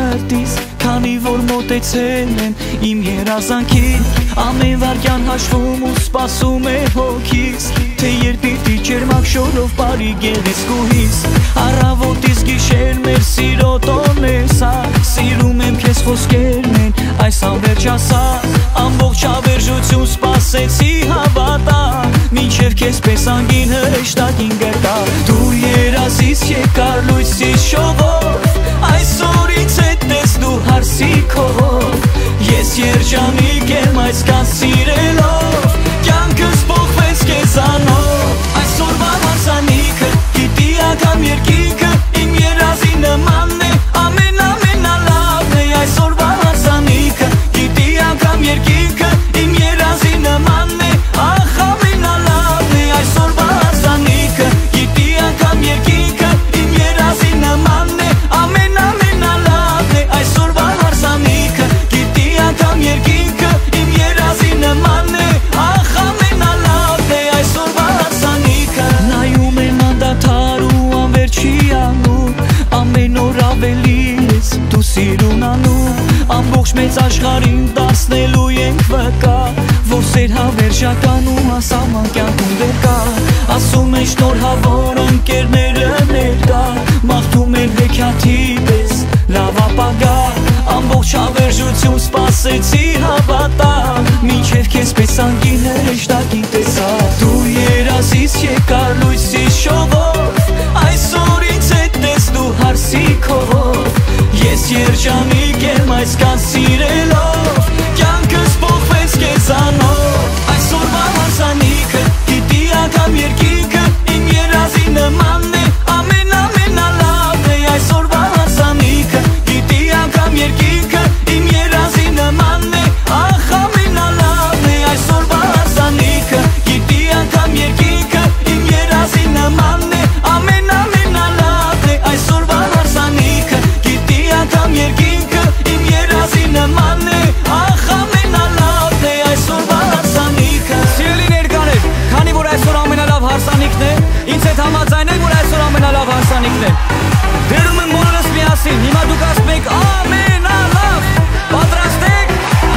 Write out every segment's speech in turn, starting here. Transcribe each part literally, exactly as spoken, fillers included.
սրտիս, քանի որ մոտեցել եմ իմ երազանքին, ամեն վարքյան հաշվում ու սպասում է հոգիս, թե երբ պիտի ջերմակ շորով բարի գեղեցկուհիս, առավոտից գիշեր մեր սիրո տոնն է սա, սիրում եմ քեզ խոսքերն են այս անվերջասար, ամբողջ հավերժություն սպասեցի հավատա, մինչև քեզ պես անգին հրեշտակին գրկա, դու երազից եկար լույսից շողով, այսօր ինձ հետ ես դու հարսի քով, ես երջանիկ եմ այս կան սիրելով, կյանքս փոխվեց քեզանով, այսօրվա հարսանիքը, գիտի անգամ երկինքը, իմ երազի նմանն է, ամեն ամենալավն է, այսօրվա հարսանիքը, գիտի անգամ երկինքը, իմ երազի նմանն է, ախ ամենալավն է, այսօրվա հարսանիքը, գիտի անգամ երկինքը, իմ երազի նմանն է, ամեն ամենալավն է, այսօրվա հարսանիքը, գիտի անգամ երկինքը, իմ երազի նմանն է, ախ ամենալավն է, այսօրվա հարսանիքը, նայում եմ անդադար ու անվերջի անում, ամեն օր ավելի ես դու սիրուն անում, ամբողջ մեծ աշխարհին դարձնելու ենք վկա, որ սեր հավերժական ու ասաման կյանքում վեր կա, ասում են շնորհավոր ընկերները ներկա, մաղթում են հեքիաթի պես լավ ապագա, ամբողջ հավերժություն սպասեցի հավատա, մինչև քեզ պես անգին հրեշտակի տեսա, դու երազից եկար լույսից շողով, այսօր ինձ հետ ես դու հարսի քով, ես երջանիկ եմ այս կան սիրելով, կյանքս փոխվեց քեզանով, այսօրվա հարսանիքը, գիտի անգամ երկինքը, իմ երազի նմանն է, ամեն ամենալավն է, այսօրվա հարսանիքը, գիտի անգամ երկինքը, իմ երազի նմանն է, ախ ամենալավն է, այսօրվա հարսանիքը, գիտի անգամ երկինքը, իմ երազի նմանն է, ամեն ամենալավն է, այսօրվա հարսանիքը, գիտի անգամ երկինքը, իմ երազի նմանն է, ախ ամենալավն է, այսօրվա հարսանիքը, Սիրելի ներկաներ, քանի որ այսօր ամենալավ հարսանիքն է, ինձ հետ համաձայնեք, որ այսօր ամենալավ հարսանիքն է, դերում եմ բոլորս միասին, հիմա դուք ասում եք ամենալավ, պատրաստ եք,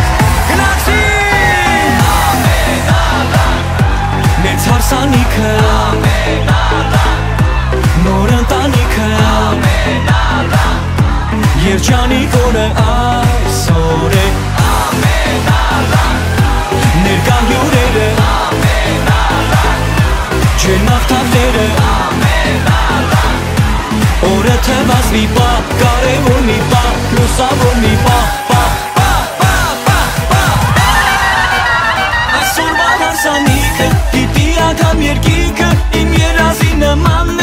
գնացին, ամենալավ, մեծ հարսանիքը, ամենալավ, նոր ընտանիքը, ամենալավ, երջանիկ օրը այսօր է, ամենալավ, ներկա հյուրերը, ամենալավ, ջերմակ թավները, ամենալավ, օրը թվաց մի պահ, կարևոր մի պահ, լուսավոր մի պահ, պահ, պահ, պահ, պահ, պահ, այսօրվա հարսանիքը, գիտի անգամ երկինքը, իմ երազի նմանն է,